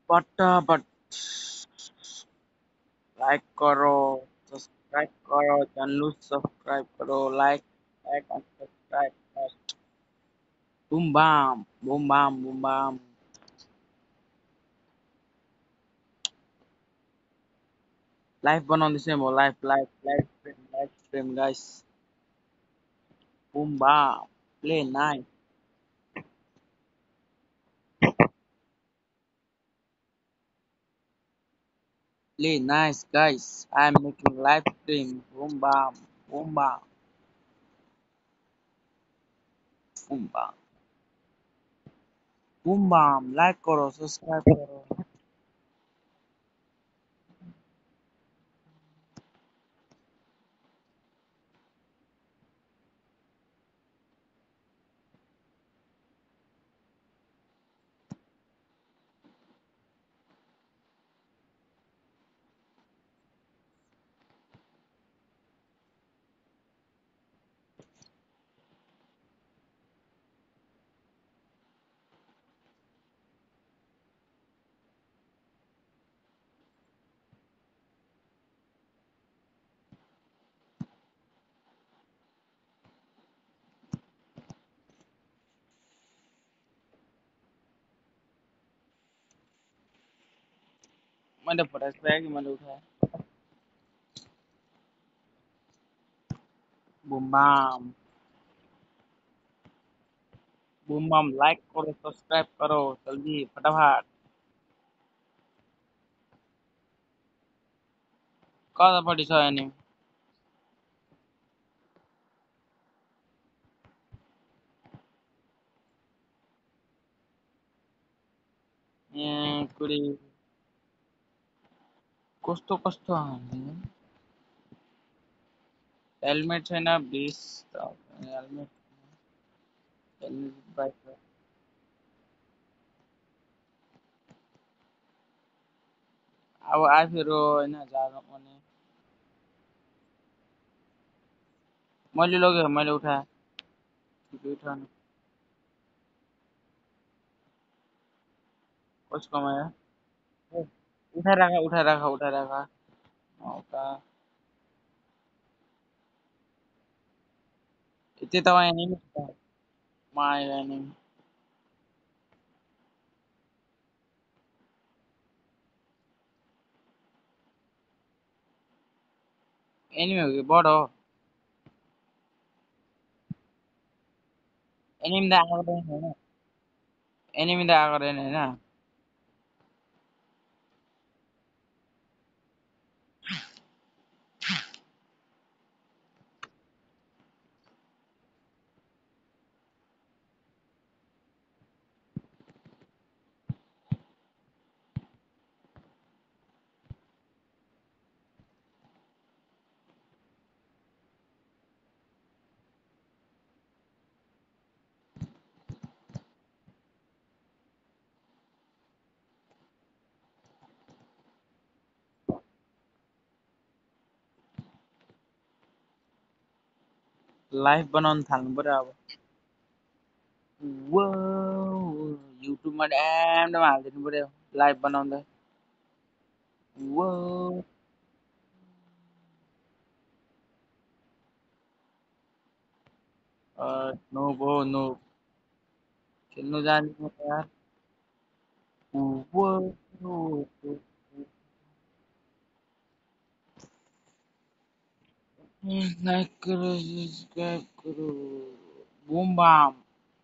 फटाफट लाइक करो, सब्सक्राइब करो, चैनल सब्सक्राइब करो, like like and subscribe. Boom bam boom bam boom bam. Live बनाउँदैछु म live live live stream guys. Boom bam play nice play nice guys. I am making live stream. Boom bam boom bam boom bam like करो subscribe करो। मैंने फटाक से कि मैंने उठाया। बूम बम लाइक करो सब्सक्राइब करो जल्दी फटाफट। कतापट्टि छ अनि कुडी कस्तो कस्तो हाल्ने हेलमेट छैन 20 हेलमेट हेलमेट बाइक अब आफूहरू होइन जानु पनि मैले लग्यो मैले उठाएँ उठाउनु कसकोमा आयो उठाइराख उता त्यता एनिमी छ म आएर एनिमी हो कि बड हो एनिमी त आएको रहेन होइन एनिमी त आएको रहेन होइन लाइभ बनाउन थाल्नु पर्यो अब वो युट्युबमा ड्याम हालिदिनु पर्यो लाइभ बनाउँदा वो नो भो नो खेल्नु जान्दिनँ यार वो लाइक करो सब्सक्राइब करो बूम बाम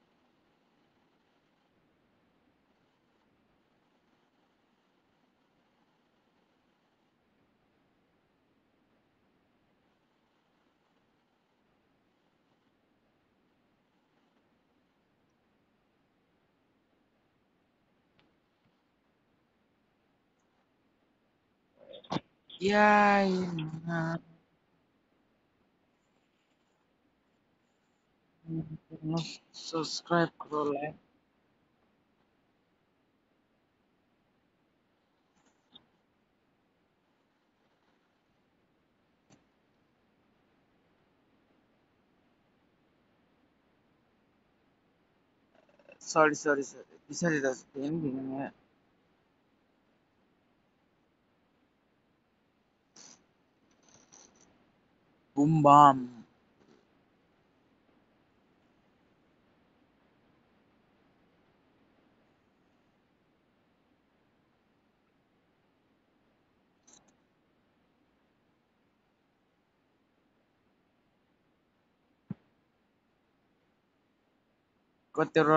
या सब्सक्राइब करो लाइक सरी पछाडि त बुम बम कतेरो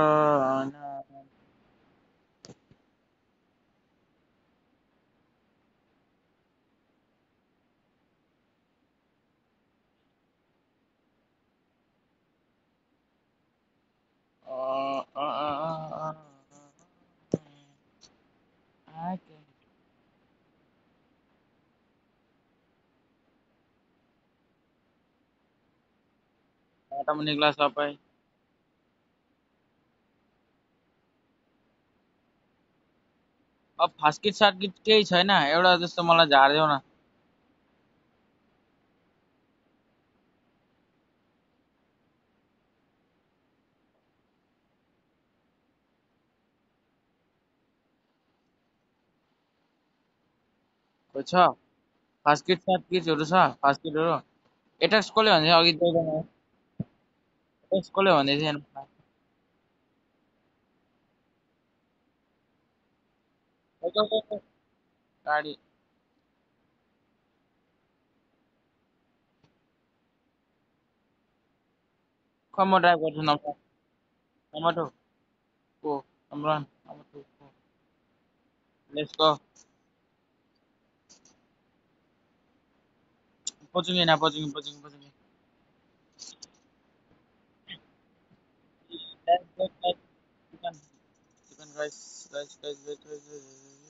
बाटामा निक्ला सबै अब फास्किट सार्किट केही छैन एउटा जस्तो मलाई झारिदेऊ न कोही छ फास्किट सार्किटहरू छ फास्किटहरू एटेक्स कसले भन्दै थियो अघि देख्दैन एटेक्स कसले भन्दै थिएन गाडी खै म ड्राइभ गर्छु नम्बर 2 को नम्बर 2 को लेट्स गो पचुङ्गे ना पचुङ्गे चिकन चिकन राइस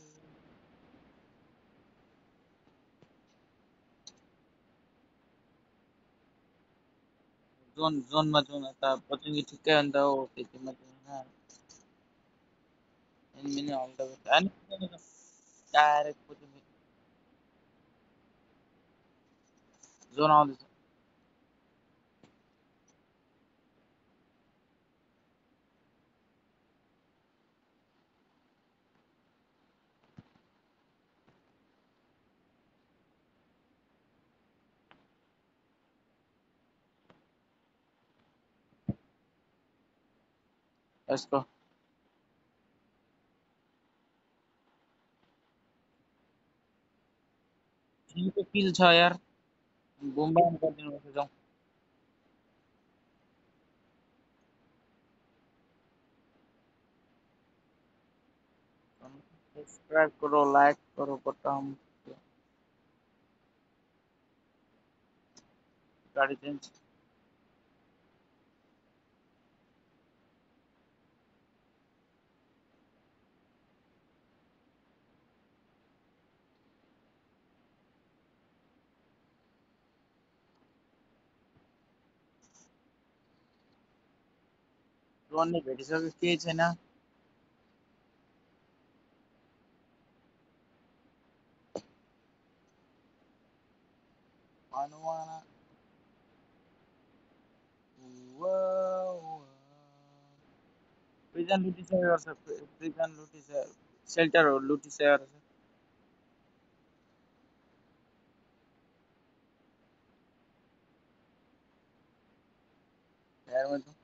जोनमा जाउँ न त पचुङ्गे ठिक्कै हो नि त हो त्यतिमा एनिमी नै हल्का डाइरेक्ट पचुङ्गे जोन आउँदैछ यसको तिमीको किल छ यार बुमबाम गरिदिनु पर्छ जाउँ सब्सक्राइब करो लाइक करो बटन गाडी चेन्ज ड्रोनले भेटिसक्यो केही छैन हनुमान प्रिजन लुटिसकेको गर्छ प्रिजन लुटिसकेको सेल्टरहरू लुटिसकेको रहेछ हेरमा जाउँ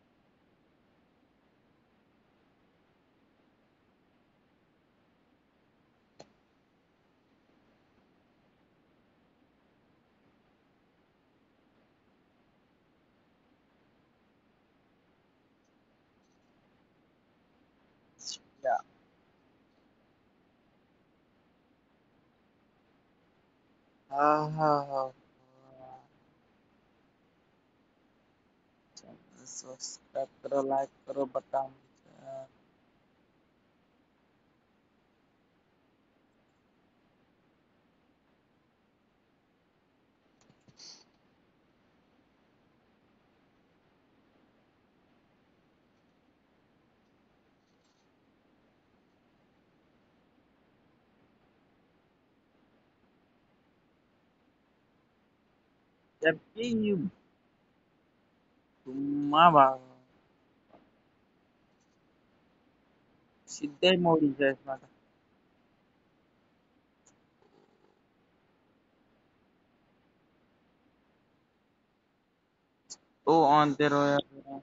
या हा हा हा सब्सक्राइब करो लाइक करो बटन यार के यो धुम्मा भयो सिधै मरिन्छ यसमा त ओ अन तेरो यार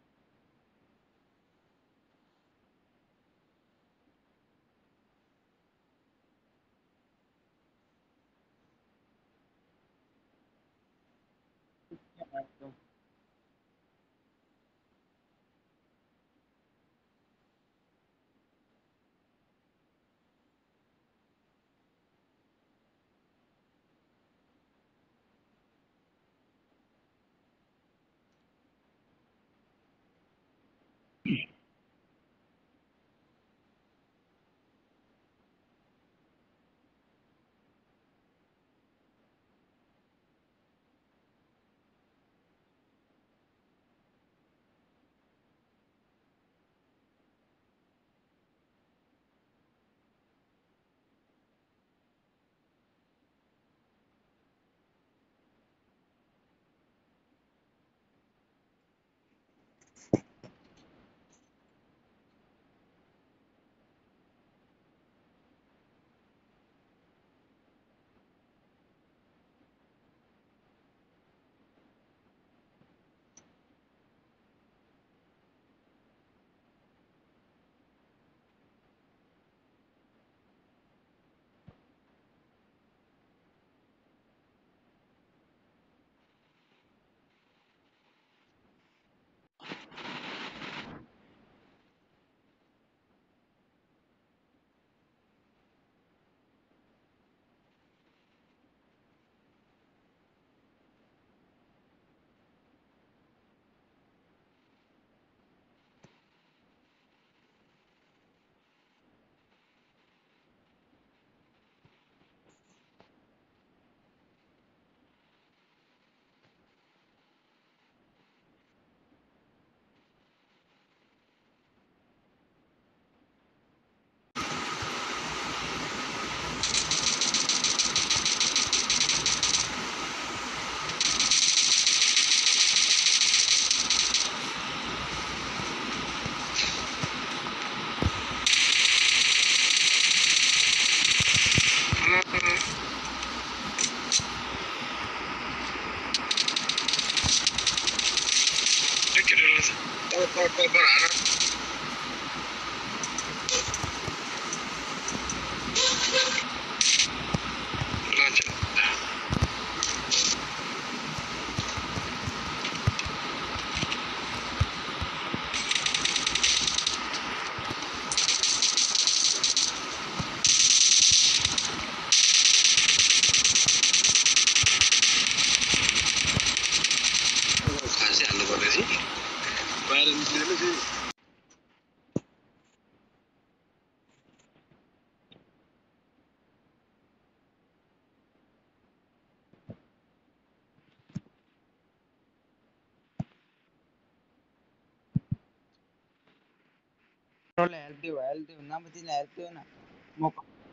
हेल्प दियो नभए तिमीलाई हेल्प दियो न म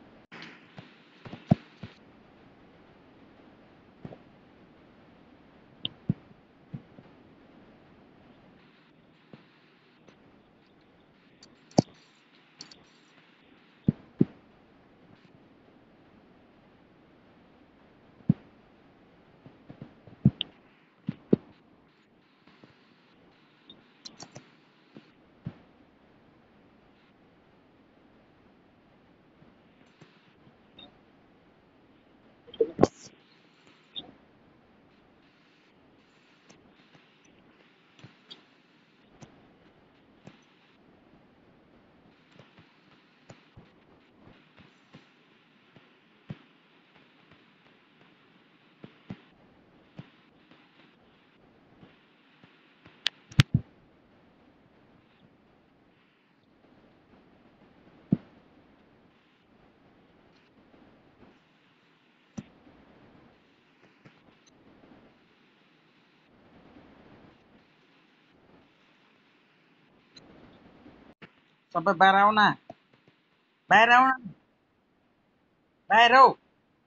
सबै बाहिर आऊ न बाहिर आऊ न बाहिर आऊ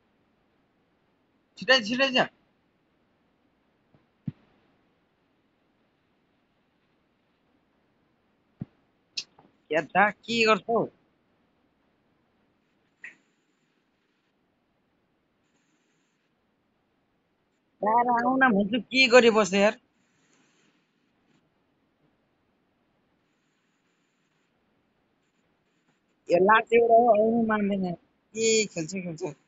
छिटै छिटै जा हेर्दा के गर्छौ बाहिर आऊ न भन्छु के गरी बस्छ यार यसलाई चाहिँ एउटा आउनु मान्दैन के खेल्छ खेल्छ